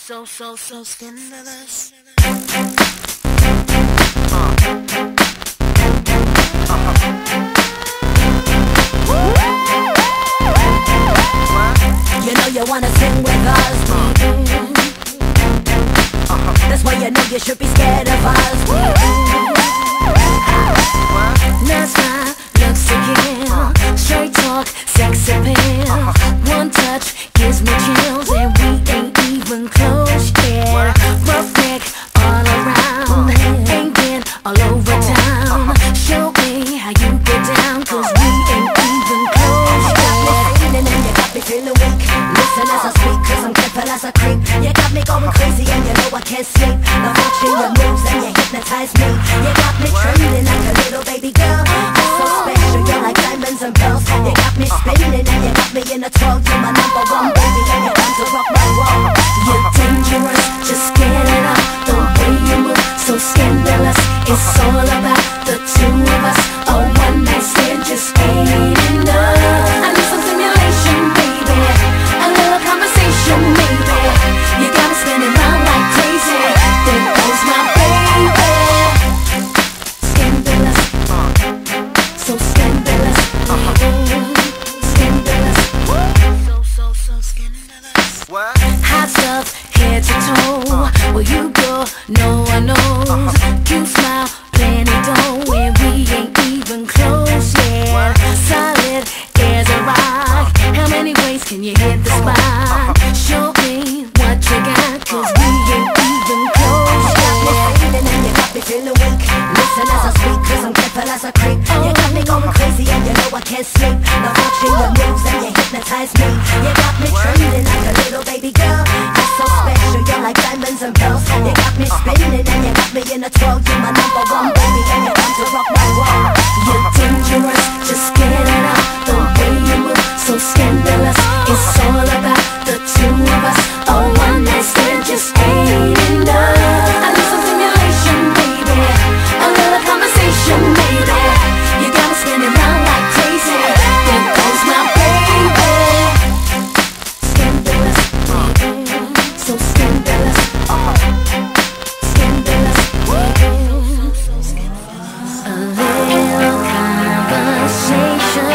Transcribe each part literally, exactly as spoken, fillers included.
So, so, so scandalous. You know you wanna sing with us. That's why you know you should be scared of us. That's my looks to kill. Straight talk, sex appeal. One touch gives me chills, and we ain't even close yet. Rough neck all around, ain't been all over town. Show me how you get down, cause we ain't even close yet. And you got me feeling weak. Listen as I speak, cause I'm careful as I creep. You got me going crazy and you know I can't sleep. The watching your moves and you hypnotize me. You got me trembling like a little baby girl. You're so special, you're like diamonds and pearls. You got me spinning and you got me in a twirl. You're my number one baby and you're time to rock my world. You're dangerous, just get it up. The way you move, so scandalous. It's all about the two of us. A one night stand just ain't enough. I need some stimulation, baby. A little conversation, maybe. You got me spinning round like crazy. There goes my baby. Scandalous, so scandalous, scandalous, So, so, so scandalous. What? hot stuff, head to toe. Where you go, no one knows. You smile, plenty dough, and we ain't even close yet. Solid as a rock. How many ways can you hit the spot? Show me what you got, cause we ain't even close yet. And you got me feeling weak. Listen as I speak, cause I'm careful as I creep. You got me going crazy and you know I can't sleep. The watching your moves and you hypnotize me. You got me trembling like a little baby girl. You're so special, you're like diamonds and pearls. You got me spinning and you got me in a twirl. You're my number one baby and you're time to rock my world. You're dangerous, just get it up. The way you move, so scandalous. It's all about the two of us. A one night stand just ain't enough. I need some stimulation, baby. A little conversation, maybe. You got me spinning round like crazy. There goes my baby. Scandalous, so scandalous, scandalous. A little conversation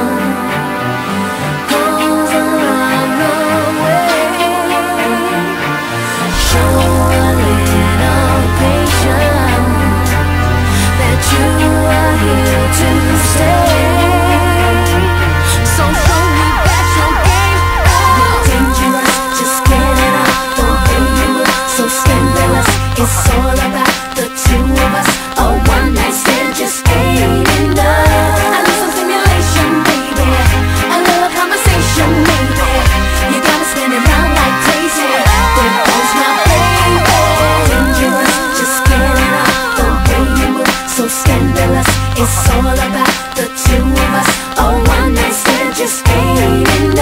goes a long, long way. Show a little patience that you are here to stay. So show me that your game on. You're dangerous, just get it up. The way you move, so scandalous. It's all about the two of us. A one night stand just ain't enough. I need some stimulation, baby. A little conversation, maybe. You got me spinning round like crazy. There goes my baby. Dangerous, just get it up. The way you move, so scandalous. It's all about the two of us. A one night stand just ain't enough.